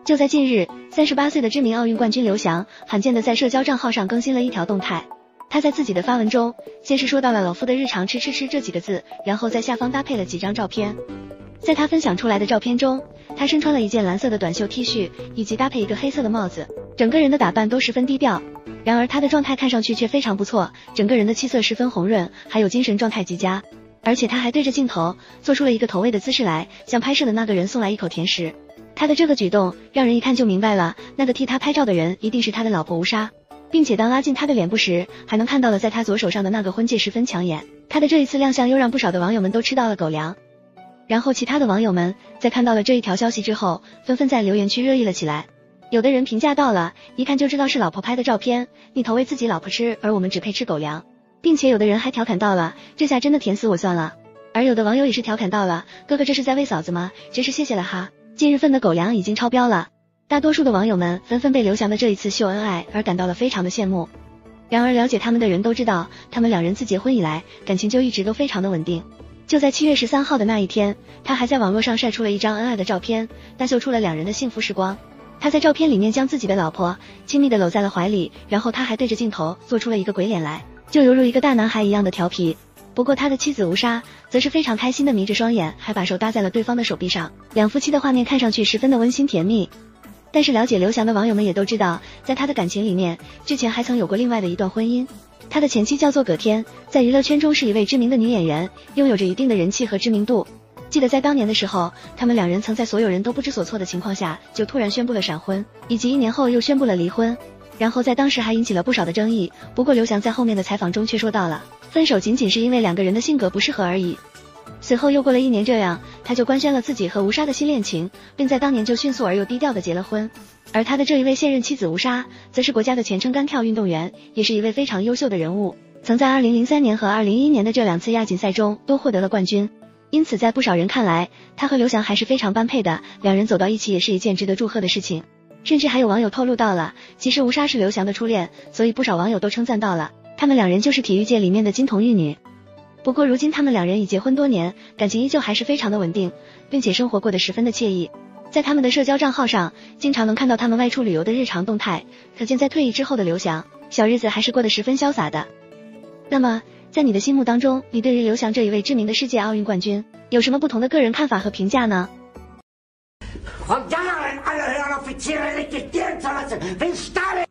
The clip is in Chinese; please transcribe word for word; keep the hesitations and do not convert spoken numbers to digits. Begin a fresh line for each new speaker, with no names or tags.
就在近日，三十八岁的知名奥运冠军刘翔罕见的在社交账号上更新了一条动态。他在自己的发文中，先是说到了老夫的日常吃吃吃这几个字，然后在下方搭配了几张照片。在他分享出来的照片中，他身穿了一件蓝色的短袖 T 恤，以及搭配一个黑色的帽子，整个人的打扮都十分低调。然而他的状态看上去却非常不错，整个人的气色十分红润，还有精神状态极佳。而且他还对着镜头做出了一个投喂的姿势来，向拍摄的那个人送来一口甜食。他的这个举动让人一看就明白了，那个替他拍照的人一定是他的老婆吴莎，并且当拉近他的脸部时，还能看到了在他左手上的那个婚戒十分抢眼。他的这一次亮相又让不少的网友们都吃到了狗粮。然后其他的网友们在看到了这一条消息之后，纷纷在留言区热议了起来。有的人评价到了，一看就知道是老婆拍的照片，你投喂自己老婆吃，而我们只配吃狗粮。并且有的人还调侃到了，这下真的甜死我算了。而有的网友也是调侃到了，哥哥这是在喂嫂子吗？真是谢谢了哈，近日份的狗粮已经超标了。大多数的网友们纷纷被刘翔的这一次秀恩爱而感到了非常的羡慕。然而了解他们的人都知道，他们两人自结婚以来，感情就一直都非常的稳定。就在七月十三号的那一天，他还在网络上晒出了一张恩爱的照片，大秀出了两人的幸福时光。他在照片里面将自己的老婆亲密地搂在了怀里，然后他还对着镜头做出了一个鬼脸来，就犹如一个大男孩一样的调皮。不过他的妻子吴莎则是非常开心的眯着双眼，还把手搭在了对方的手臂上，两夫妻的画面看上去十分的温馨甜蜜。但是了解刘翔的网友们也都知道，在他的感情里面，之前还曾有过另外的一段婚姻。他的前妻叫做葛天，在娱乐圈中是一位知名的女演员，拥有着一定的人气和知名度。记得在当年的时候，他们两人曾在所有人都不知所措的情况下，就突然宣布了闪婚，以及一年后又宣布了离婚。然后在当时还引起了不少的争议，不过刘翔在后面的采访中却说到了，分手仅仅是因为两个人的性格不适合而已。随后又过了一年，这样他就官宣了自己和吴莎的新恋情，并在当年就迅速而又低调的结了婚。而他的这一位现任妻子吴莎，则是国家的前撑杆跳运动员，也是一位非常优秀的人物，曾在二零零三年和二零一一年的这两次亚锦赛中都获得了冠军。因此在不少人看来，他和刘翔还是非常般配的，两人走到一起也是一件值得祝贺的事情。甚至还有网友透露到了，其实吴莎是刘翔的初恋，所以不少网友都称赞到了，他们两人就是体育界里面的金童玉女。不过如今他们两人已结婚多年，感情依旧还是非常的稳定，并且生活过得十分的惬意。在他们的社交账号上，经常能看到他们外出旅游的日常动态，可见在退役之后的刘翔，小日子还是过得十分潇洒的。那么在你的心目当中，你对于刘翔这一位知名的世界奥运冠军，有什么不同的个人看法和评价呢？
Von Jahren alle Hörner offiziere legt die Stirn zur Lasse. Will Stalin!